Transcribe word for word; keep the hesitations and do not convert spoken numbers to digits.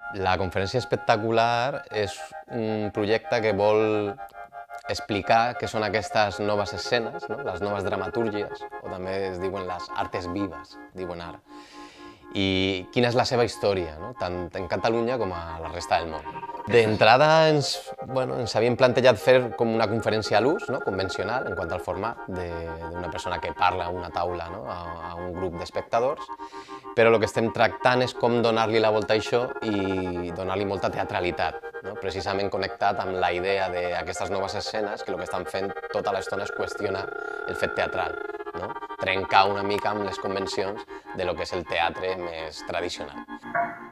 La conferència espectacular és un projecte que vol explicar què són aquestes noves escenes, no? Les noves dramatúrgies, o també es diuen les artes vives, diuen ara. I quina és la seva història, no? Tant en Catalunya com a la resta del món. D'entrada ens, bueno, ens havíem plantejat fer com una conferència a l'ús, no? Convencional, en quant al format, d'una persona que parla a una taula, no? a, a un grup d'espectadors, però el que estem tractant és com donar-li la volta a això i donar-li molta teatralitat, no? Precisament connectat amb la idea d'aquestes noves escenes, que el que estan fent tota l'estona és qüestionar el fet teatral, no? Trencar una mica amb les convencions de lo que és el teatre més tradicional.